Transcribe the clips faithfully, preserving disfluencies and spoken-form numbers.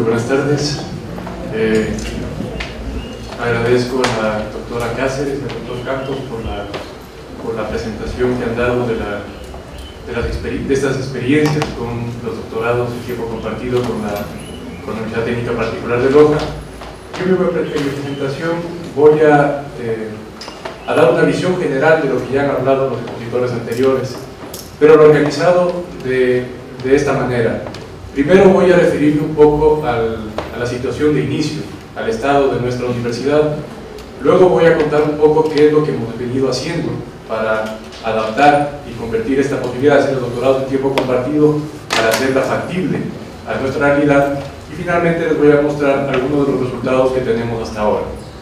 buenas tardes. Eh, agradezco a la doctora Cáceres y al doctor Campos por la, por la presentación que han dado de, la, de, las de estas experiencias con los doctorados en tiempo compartido con la, con la Unidad Técnica Particular de Loja. Yo en mi presentación voy a, eh, a dar una visión general de lo que ya han hablado los expositores anteriores, pero lo organizado de, de esta manera. Primero voy a referirme un poco al, a la situación de inicio, al estado de nuestra universidad. Luego voy a contar un poco qué es lo que hemos venido haciendo para adaptar y convertir esta posibilidad de hacer el doctorado en tiempo compartido para hacerla factible a nuestra realidad. Y finalmente les voy a mostrar algunos de los resultados que tenemos hasta ahora.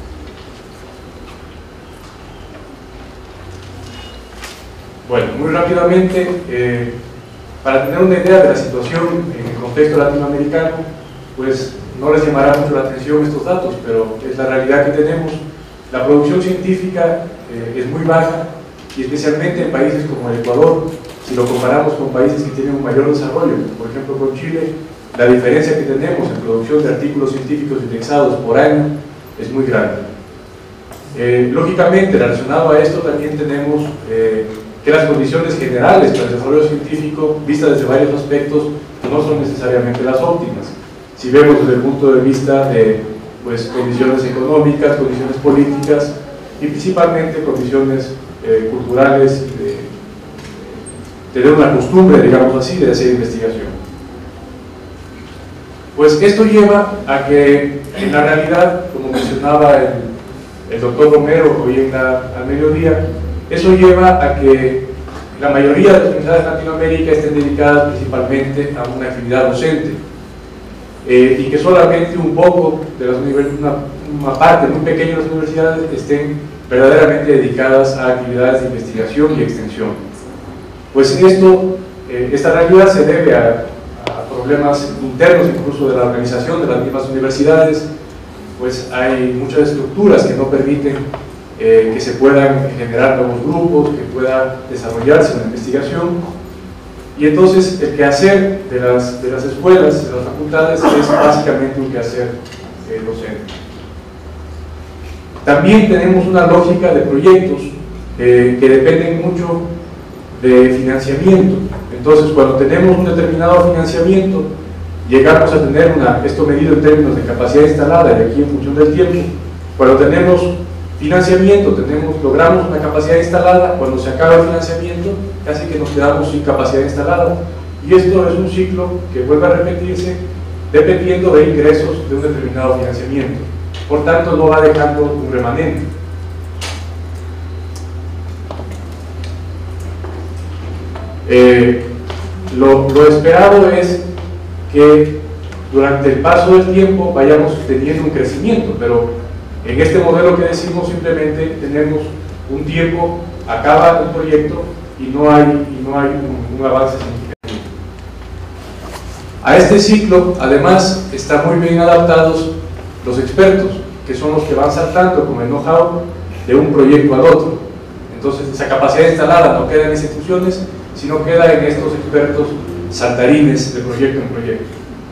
Bueno, muy rápidamente, eh, para tener una idea de la situación en el contexto latinoamericano, pues no les llamará mucho la atención estos datos, pero es la realidad que tenemos. La producción científica eh, es muy baja, y especialmente en países como el Ecuador, si lo comparamos con países que tienen un mayor desarrollo, por ejemplo con Chile, la diferencia que tenemos en producción de artículos científicos indexados por año es muy grande. Eh, lógicamente, relacionado a esto, también tenemos eh, que las condiciones generales para el desarrollo científico, vistas desde varios aspectos, no son necesariamente las óptimas. Si vemos desde el punto de vista de pues, condiciones económicas, condiciones políticas y principalmente condiciones eh, culturales, de tener una costumbre, digamos así, de hacer investigación. Pues esto lleva a que en la realidad, como mencionaba el, el doctor Romero hoy en la, al mediodía, eso lleva a que la mayoría de las universidades de Latinoamérica estén dedicadas principalmente a una actividad docente eh, y que solamente un poco de las universidades, una, una parte muy pequeña de las universidades estén verdaderamente dedicadas a actividades de investigación y extensión. Pues esto, eh, esta realidad se debe a, a problemas internos incluso de la organización de las mismas universidades, pues hay muchas estructuras que no permiten Eh, que se puedan generar nuevos grupos, que pueda desarrollarse una investigación, y entonces el quehacer de las, de las escuelas, de las facultades, es básicamente un quehacer eh, docente. También tenemos una lógica de proyectos eh, que dependen mucho de financiamiento. Entonces, cuando tenemos un determinado financiamiento, llegamos a tener una, esto medido en términos de capacidad instalada y aquí en función del tiempo, cuando tenemos financiamiento, tenemos, logramos una capacidad instalada, cuando se acaba el financiamiento, casi que nos quedamos sin capacidad instalada. Y esto es un ciclo que vuelve a repetirse dependiendo de ingresos de un determinado financiamiento. Por tanto, no va dejando un remanente. Eh, lo, lo esperado es que durante el paso del tiempo vayamos teniendo un crecimiento, pero en este modelo que decimos simplemente tenemos un tiempo, acaba el proyecto y no hay, y no hay un, un avance significativo. A este ciclo, además, están muy bien adaptados los expertos, que son los que van saltando con el know-how de un proyecto al otro. Entonces, esa capacidad instalada no queda en instituciones, sino queda en estos expertos saltarines de proyecto en proyecto.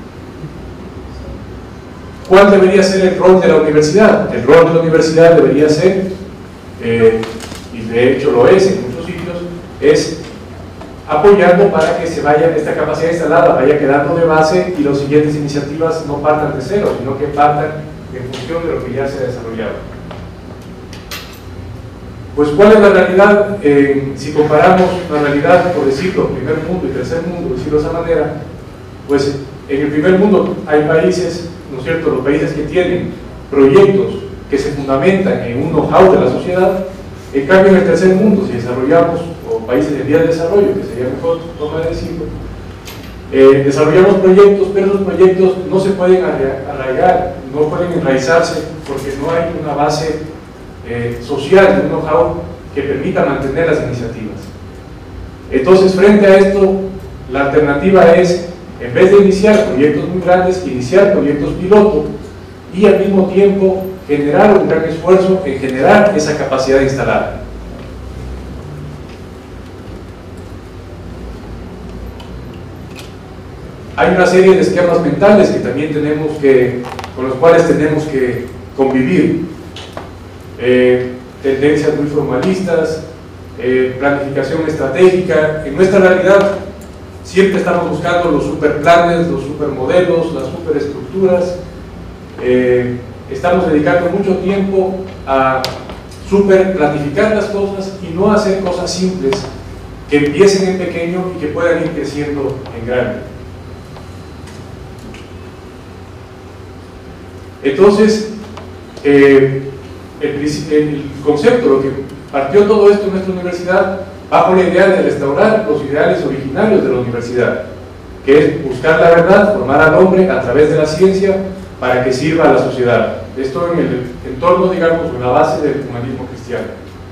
¿Cuál debería ser el rol de la universidad? El rol de la universidad debería ser, eh, y de hecho lo es en muchos sitios, es apoyando para que se vaya, esta capacidad instalada vaya quedando de base y las siguientes iniciativas no partan de cero, sino que partan en función de lo que ya se ha desarrollado. Pues, ¿cuál es la realidad? Eh, si comparamos la realidad, por decirlo, primer mundo y tercer mundo, decirlo de esa manera, pues en el primer mundo hay países, ¿no es cierto?, los países que tienen proyectos que se fundamentan en un know-how de la sociedad. En cambio, en el tercer mundo, si desarrollamos, o países en vías de desarrollo, que sería mejor forma de decirlo, eh, desarrollamos proyectos, pero esos proyectos no se pueden arraigar, no pueden enraizarse, porque no hay una base eh, social de un know-how que permita mantener las iniciativas. Entonces, frente a esto, la alternativa es, en vez de iniciar proyectos muy grandes, iniciar proyectos piloto y al mismo tiempo generar un gran esfuerzo en generar esa capacidad instalada. hay una serie de esquemas mentales que también tenemos que, con los cuales tenemos que convivir. Eh, tendencias muy formalistas, eh, planificación estratégica. En nuestra realidad siempre estamos buscando los superplanes, los supermodelos, las superestructuras. Eh, estamos dedicando mucho tiempo a super planificar las cosas y no hacer cosas simples que empiecen en pequeño y que puedan ir creciendo en grande. Entonces, eh, el, el concepto, lo que partió todo esto en nuestra universidad, bajo la idea de restaurar los ideales originarios de la universidad, que es buscar la verdad, formar al hombre a través de la ciencia para que sirva a la sociedad. Esto en el entorno, digamos, en la base del humanismo cristiano.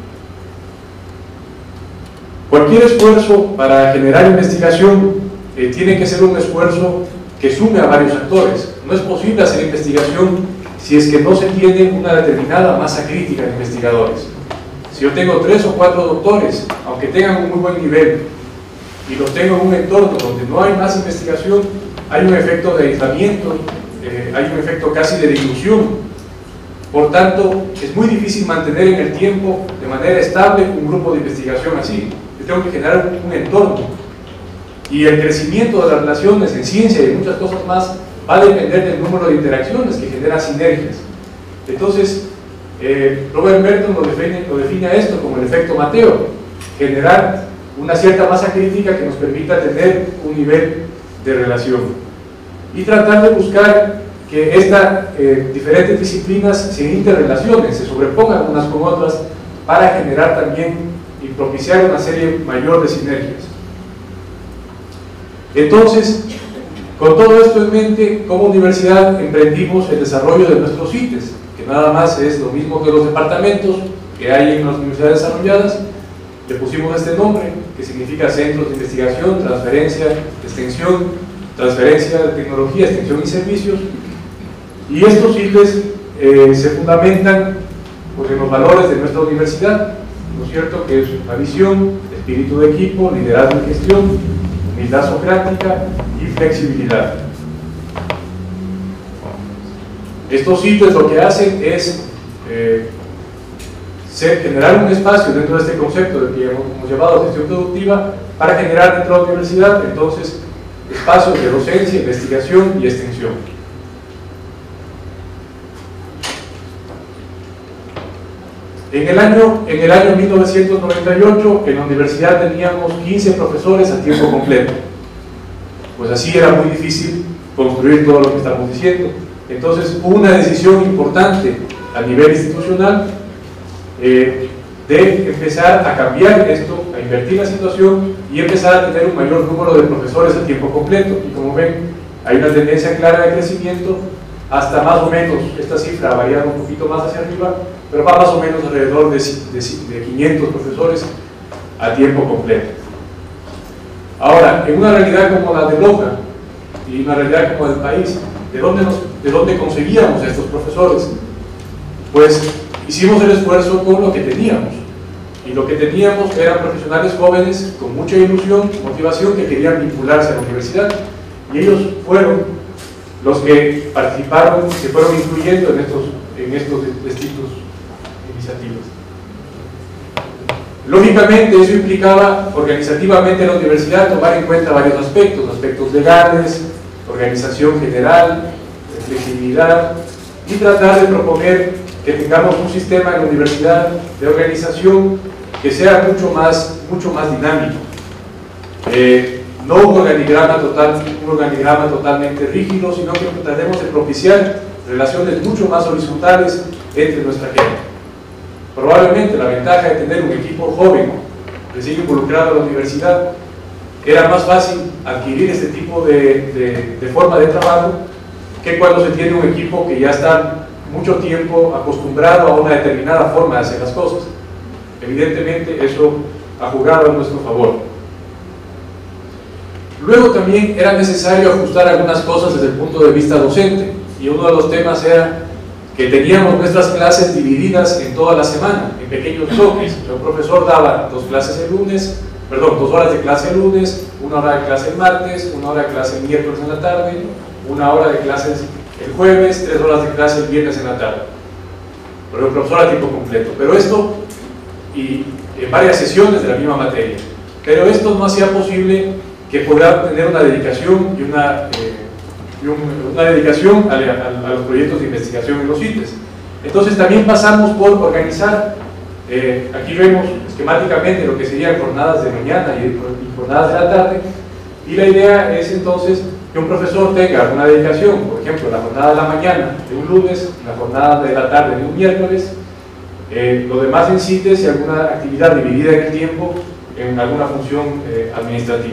Cualquier esfuerzo para generar investigación eh, tiene que ser un esfuerzo que sume a varios actores. No es posible hacer investigación si es que no se tiene una determinada masa crítica de investigadores. Si yo tengo tres o cuatro doctores, aunque tengan un muy buen nivel, y los tengo en un entorno donde no hay más investigación, hay un efecto de aislamiento, eh, hay un efecto casi de dilución. Por tanto, es muy difícil mantener en el tiempo, de manera estable, un grupo de investigación así. Yo tengo que generar un entorno. Y el crecimiento de las relaciones en ciencia y muchas cosas más va a depender del número de interacciones que genera sinergias. Entonces, eh, Robert Merton lo define, lo define a esto como el efecto Mateo: generar una cierta masa crítica que nos permita tener un nivel de relación y tratar de buscar que estas eh, diferentes disciplinas se interrelacionen, se sobrepongan unas con otras para generar también y propiciar una serie mayor de sinergias. Entonces, con todo esto en mente, como universidad emprendimos el desarrollo de nuestros I T E S, que nada más es lo mismo que los departamentos que hay en las universidades desarrolladas. Le pusimos este nombre, que significa Centros de Investigación, Transferencia, Extensión, Transferencia de Tecnología, Extensión y Servicios. Y estos I T E S eh, se fundamentan pues, en los valores de nuestra universidad, ¿no es cierto?, que es la visión, espíritu de equipo, liderazgo y gestión, humildad socrática y flexibilidad. Estos I T E S lo que hacen es eh, ser, generar un espacio dentro de este concepto del que hemos llamado gestión productiva para generar dentro de la universidad, entonces, espacios de docencia, investigación y extensión. En el, año, en el año mil novecientos noventa y ocho, en la universidad teníamos quince profesores a tiempo completo. Pues así era muy difícil construir todo lo que estamos diciendo. Entonces hubo una decisión importante a nivel institucional eh, de empezar a cambiar esto, a invertir la situación y empezar a tener un mayor número de profesores a tiempo completo. Y como ven, hay una tendencia clara de crecimiento, hasta más o menos, esta cifra ha variado un poquito más hacia arriba, pero va más o menos alrededor de, de, de quinientos profesores a tiempo completo. Ahora, en una realidad como la de Loja y una realidad como del país, ¿de dónde, nos, ¿de dónde conseguíamos estos profesores? Pues hicimos el esfuerzo con lo que teníamos, y lo que teníamos eran profesionales jóvenes con mucha ilusión, motivación, que querían vincularse a la universidad, y ellos fueron los que participaron, se fueron incluyendo en estos, en estos distintos iniciativas. Lógicamente eso implicaba organizativamente en la universidad tomar en cuenta varios aspectos, aspectos legales, organización general, flexibilidad, y tratar de proponer que tengamos un sistema en la universidad de organización que sea mucho más, mucho más dinámico. Eh, no un organigrama, total, un organigrama totalmente rígido, sino que tratemos de propiciar relaciones mucho más horizontales entre nuestra gente. Probablemente la ventaja de tener un equipo joven recién involucrado en la universidad, era más fácil adquirir este tipo de, de, de forma de trabajo que cuando se tiene un equipo que ya está mucho tiempo acostumbrado a una determinada forma de hacer las cosas. Evidentemente eso ha jugado a nuestro favor. Luego también era necesario ajustar algunas cosas desde el punto de vista docente, y uno de los temas era que teníamos nuestras clases divididas en toda la semana, en pequeños bloques. El profesor daba dos clases el lunes, perdón, dos horas de clase el lunes, una hora de clase el martes, una hora de clase el miércoles en la tarde, una hora de clases el jueves, tres horas de clase el viernes en la tarde. Pero el profesor a tiempo completo. Pero esto, y en varias sesiones de la misma materia. Pero esto no hacía posible que pueda tener una dedicación y una, eh, y un, una dedicación a, a, a los proyectos de investigación en los I T E S. Entonces también pasamos por organizar, eh, aquí vemos esquemáticamente lo que serían jornadas de mañana y, y jornadas de la tarde, y la idea es entonces que un profesor tenga una dedicación, por ejemplo, la jornada de la mañana de un lunes, la jornada de la tarde de un miércoles, eh, lo demás en C I T E S y alguna actividad dividida en el tiempo en alguna función eh, administrativa.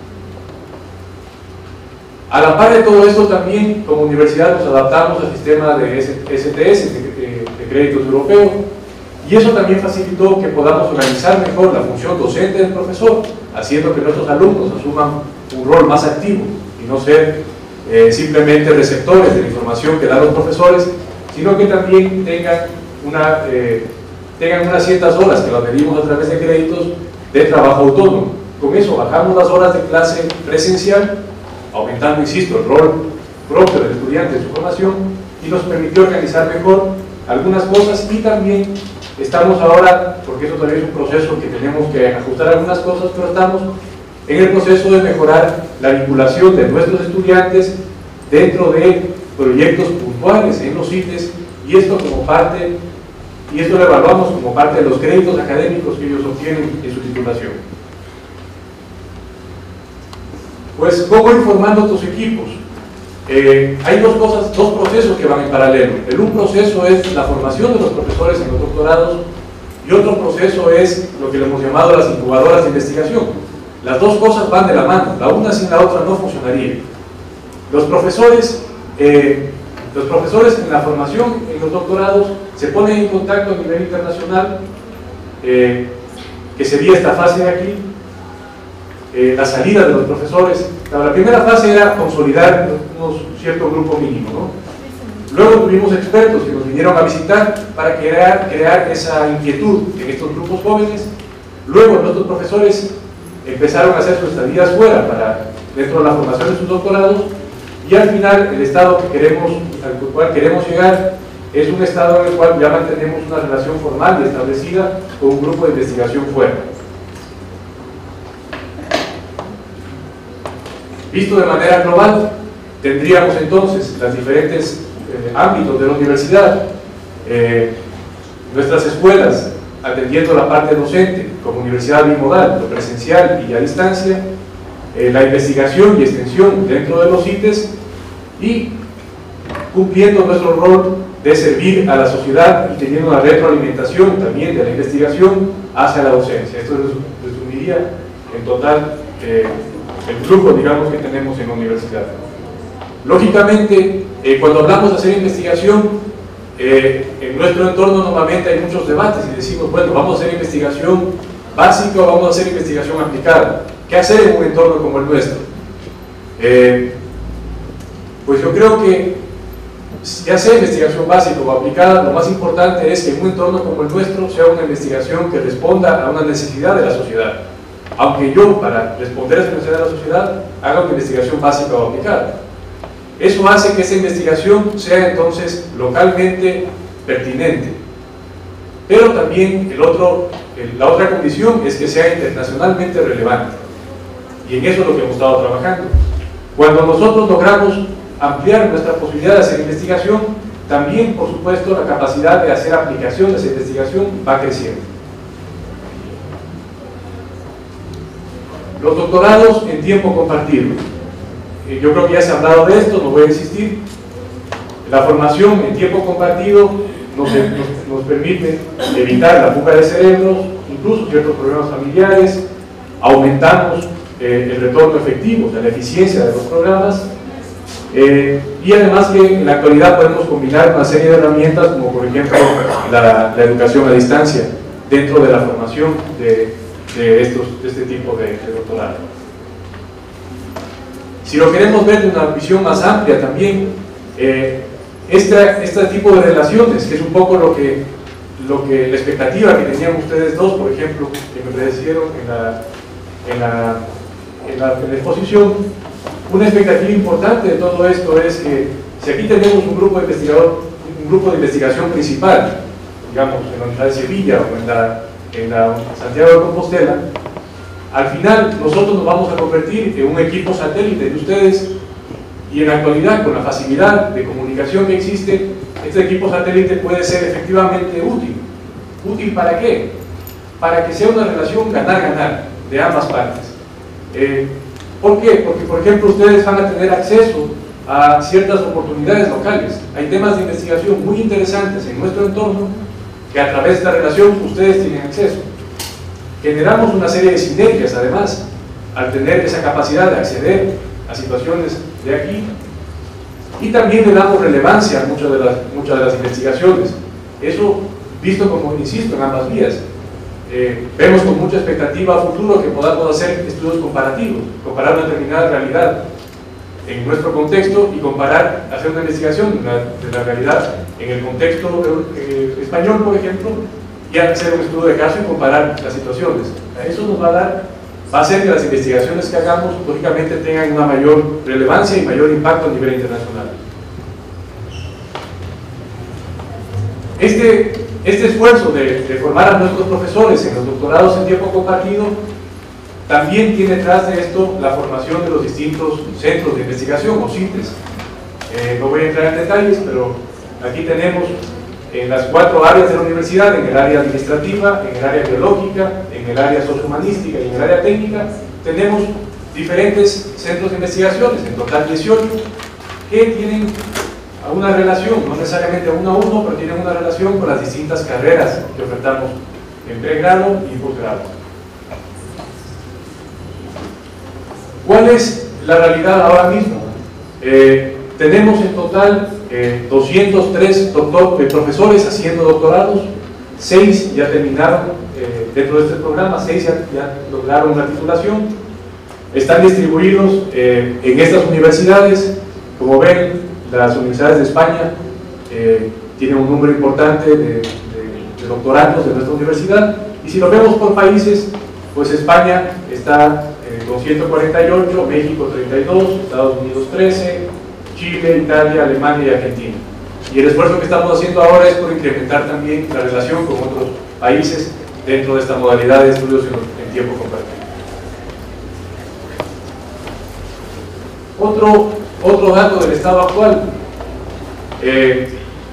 A la par de todo esto también, como universidad nos adaptamos al sistema de S T S, de, de, de créditos europeos, y eso también facilitó que podamos organizar mejor la función docente del profesor, haciendo que nuestros alumnos asuman un rol más activo y no ser eh, simplemente receptores de la información que dan los profesores, sino que también tengan, una, eh, tengan unas ciertas horas que las medimos a través de créditos de trabajo autónomo. Con eso bajamos las horas de clase presencial, aumentando, insisto, el rol propio del estudiante en su formación, y nos permitió organizar mejor algunas cosas, y también estamos ahora, porque eso todavía es un proceso que tenemos que ajustar algunas cosas, pero estamos en el proceso de mejorar la vinculación de nuestros estudiantes dentro de proyectos puntuales en los I T E S, y esto como parte, y esto lo evaluamos como parte de los créditos académicos que ellos obtienen en su titulación. Pues, ¿cómo ir formando tus equipos? Eh, hay dos cosas, dos procesos que van en paralelo. El un proceso es la formación de los profesores en los doctorados, y otro proceso es lo que le hemos llamado las incubadoras de investigación. Las dos cosas van de la mano, la una sin la otra no funcionaría. Los profesores, eh, los profesores en la formación, en los doctorados, se ponen en contacto a nivel internacional, eh, que sería esta fase de aquí, eh, la salida de los profesores. La primera fase era consolidar un cierto grupo mínimo, ¿no? Luego tuvimos expertos que nos vinieron a visitar para crear, crear esa inquietud en estos grupos jóvenes. Luego nuestros profesores empezaron a hacer sus estadías fuera para, dentro de la formación de sus doctorados, y al final el estado que queremos, al cual queremos llegar es un estado en el cual ya mantenemos una relación formal y establecida con un grupo de investigación fuera. Visto de manera global, tendríamos entonces los diferentes eh, ámbitos de la universidad, eh, nuestras escuelas atendiendo la parte docente como universidad bimodal, lo presencial y a distancia, eh, la investigación y extensión dentro de los I T E S, y cumpliendo nuestro rol de servir a la sociedad y teniendo una retroalimentación también de la investigación hacia la docencia. Esto resumiría en total eh, el flujo, digamos, que tenemos en la universidad. Lógicamente, eh, cuando hablamos de hacer investigación, eh, en nuestro entorno normalmente hay muchos debates y decimos, bueno, vamos a hacer investigación básica o vamos a hacer investigación aplicada. ¿Qué hacer en un entorno como el nuestro? Eh, pues yo creo que, ya sea investigación básica o aplicada, lo más importante es que en un entorno como el nuestro sea una investigación que responda a una necesidad de la sociedad. Aunque yo, para responder a esa necesidad de la sociedad, haga una investigación básica o aplicada. Eso hace que esa investigación sea entonces localmente pertinente. Pero también el otro, el, la otra condición es que sea internacionalmente relevante. Y en eso es lo que hemos estado trabajando. Cuando nosotros logramos ampliar nuestra posibilidad de hacer investigación, también, por supuesto, la capacidad de hacer aplicación de esa investigación va creciendo. Los doctorados en tiempo compartido. Yo creo que ya se ha hablado de esto, no voy a insistir. La formación en tiempo compartido nos, nos, nos permite evitar la fuga de cerebros, incluso ciertos problemas familiares, aumentamos eh, el retorno efectivo, o sea, la eficiencia de los programas, eh, y además que en la actualidad podemos combinar una serie de herramientas, como por ejemplo la, la educación a distancia, dentro de la formación de, de, estos, de este tipo de, de doctorado. Si lo queremos ver de una visión más amplia también, eh, este, este tipo de relaciones, que es un poco lo que, lo que la expectativa que tenían ustedes dos, por ejemplo, que me predecieron en la, en la, en la, en la exposición. Una expectativa importante de todo esto es que si aquí tenemos un grupo de investigador, un grupo de investigación principal, digamos en la Universidad de Sevilla o en la, en la Santiago de Compostela, al final nosotros nos vamos a convertir en un equipo satélite de ustedes, y en la actualidad, con la facilidad de comunicación que existe, este equipo satélite puede ser efectivamente útil. ¿Útil para qué? Para que sea una relación ganar-ganar de ambas partes. Eh, ¿Por qué? Porque, por ejemplo, ustedes van a tener acceso a ciertas oportunidades locales. Hay temas de investigación muy interesantes en nuestro entorno que a través de esta relación ustedes tienen acceso. Generamos una serie de sinergias, además, al tener esa capacidad de acceder a situaciones de aquí, y también le damos relevancia a muchas de las, muchas de las investigaciones. Eso visto como, insisto, en ambas vías. Eh, vemos con mucha expectativa a futuro que podamos hacer estudios comparativos, comparar una determinada realidad en nuestro contexto y comparar, hacer una investigación de la, de la realidad en el contexto eh, español, por ejemplo, y hacer un estudio de caso y comparar las situaciones. Eso nos va a dar, va a hacer que las investigaciones que hagamos, lógicamente, tengan una mayor relevancia y mayor impacto a nivel internacional. Este, este esfuerzo de, de formar a nuestros profesores en los doctorados en tiempo compartido también tiene detrás de esto la formación de los distintos centros de investigación o CITES. Eh, no voy a entrar en detalles, pero aquí tenemos en las cuatro áreas de la universidad, en el área administrativa, en el área biológica, en el área sociohumanística y en el área técnica, tenemos diferentes centros de investigaciones, en total dieciocho, que tienen una relación, no necesariamente uno a uno, pero tienen una relación con las distintas carreras que ofertamos en pregrado y posgrado. ¿Cuál es la realidad ahora mismo? Eh, tenemos en total eh, doscientos tres doctor, eh, profesores haciendo doctorados, seis ya terminaron eh, dentro de este programa, seis ya, ya lograron una titulación, están distribuidos eh, en estas universidades. Como ven, las universidades de España eh, tienen un número importante de, de, de doctorandos de nuestra universidad, y si lo vemos por países, pues España está eh, con ciento cuarenta y ocho, México treinta y dos, Estados Unidos trece, Chile, Italia, Alemania y Argentina. Y el esfuerzo que estamos haciendo ahora es por incrementar también la relación con otros países dentro de esta modalidad de estudios en, en tiempo compartido. Otro, otro dato del estado actual. Eh,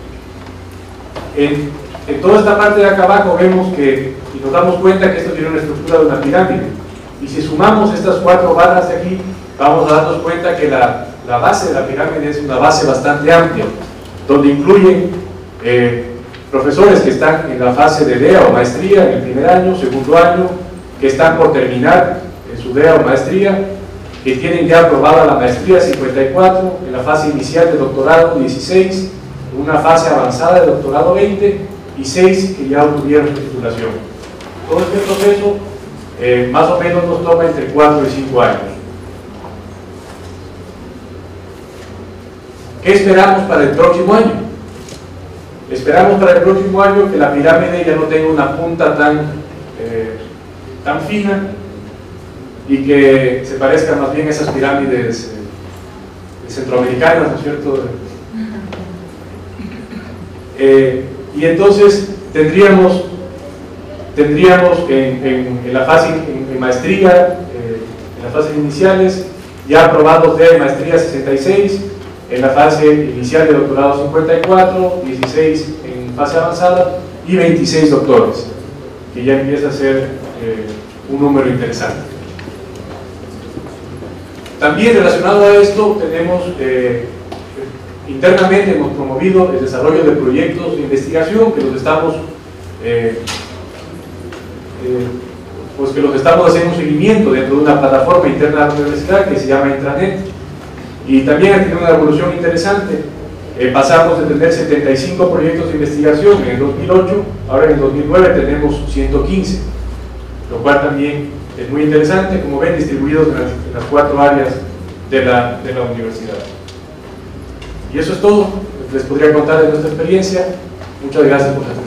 en, en toda esta parte de acá abajo vemos que, y nos damos cuenta que esto tiene una estructura de una pirámide. Y si sumamos estas cuatro barras de aquí, vamos a darnos cuenta que la, la base de la pirámide es una base bastante amplia, donde incluyen eh, profesores que están en la fase de D E A o maestría en el primer año, segundo año, que están por terminar en su D E A o maestría, que tienen ya aprobada la maestría cincuenta y cuatro, en la fase inicial de doctorado dieciséis, en una fase avanzada de doctorado veinte y seis que ya obtuvieron su titulación. Todo este proceso eh, más o menos nos toma entre cuatro y cinco años. ¿Qué esperamos para el próximo año? Esperamos para el próximo año que la pirámide ya no tenga una punta tan, eh, tan fina y que se parezca más bien a esas pirámides eh, centroamericanas, ¿no es cierto? Eh, y entonces tendríamos, tendríamos en, en, en la fase en, en maestría, eh, en las fases iniciales, ya aprobados de maestría sesenta y seis, en la fase inicial de doctorado cincuenta y cuatro, dieciséis en fase avanzada y veintiséis doctores, que ya empieza a ser eh, un número interesante. También relacionado a esto, tenemos eh, internamente hemos promovido el desarrollo de proyectos de investigación que los estamos eh, eh, pues que los estamos haciendo un seguimiento dentro de una plataforma interna de la universidad que se llama Intranet, y también ha tenido una evolución interesante. Eh, pasamos de tener setenta y cinco proyectos de investigación en el dos mil ocho, ahora en el dos mil nueve tenemos ciento quince, lo cual también es muy interesante, como ven, distribuidos en las, en las cuatro áreas de la, de la universidad. Y eso es todo. les podría contar de nuestra experiencia. Muchas gracias por su atención.